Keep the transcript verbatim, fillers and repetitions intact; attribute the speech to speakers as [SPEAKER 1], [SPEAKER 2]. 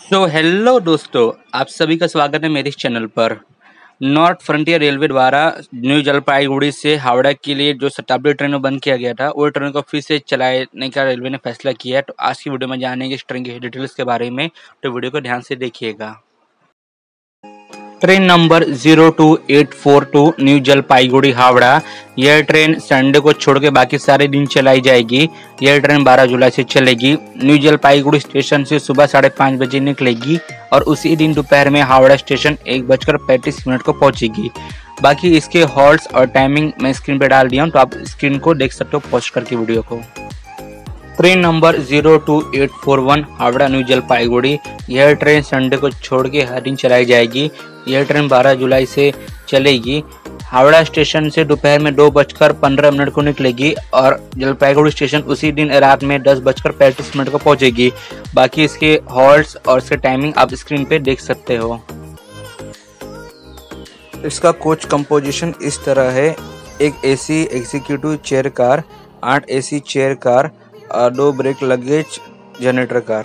[SPEAKER 1] So hello दोस्तों, आप सभी का स्वागत है मेरे इस चैनल पर। नॉर्थ फ्रंटियर रेलवे द्वारा न्यू जलपाईगुड़ी से हावड़ा के लिए जो शताब्दी ट्रेन बंद किया गया था, वो ट्रेन को फिर से चलाने का रेलवे ने फैसला किया है। तो आज की वीडियो में जानेंगे इस ट्रेन की डिटेल्स के बारे में, तो वीडियो को ध्यान से देखिएगा। Train number zero two eight four two new Jalpaiguri Howrah. यह ट्रेन संडे को छोड़ के बाकी सारे दिन चलाई जाएगी। यह ट्रेन बारह जुलाई से चलेगी। न्यू जलपाईगुड़ी स्टेशन से सुबह साढ़े पाँच बजे निकलेगी और उसी दिन दोपहर में हावड़ा स्टेशन एक बजकर पैंतीस मिनट को पहुंचेगी। बाकी इसके हॉल्ट्स और टाइमिंग मैं स्क्रीन पे डाल दिया हूँ, तो आप स्क्रीन को देख सकते हो पॉज करके वीडियो को। Train number zero two eight four one Howrah new Jalpaiguri. यह ट्रेन संडे को छोड़ के हर दिन चलाई जाएगी। यह ट्रेन बारह जुलाई से चलेगी। हावड़ा स्टेशन से दोपहर में दो बजकर पंद्रह मिनट को निकलेगी और जलपाईगुड़ी स्टेशन उसी दिन रात में दस बजकर पैंतीस मिनट को पहुंचेगी। बाकी इसके हॉल्ट्स और इसके टाइमिंग आप स्क्रीन पे देख सकते हो। इसका कोच कंपोजिशन इस तरह है। एक एसी एग्जीक्यूटिव चेयर कार, आठ एसी चेयर कार और दो ब्रेक लगेज जनरेटर कार।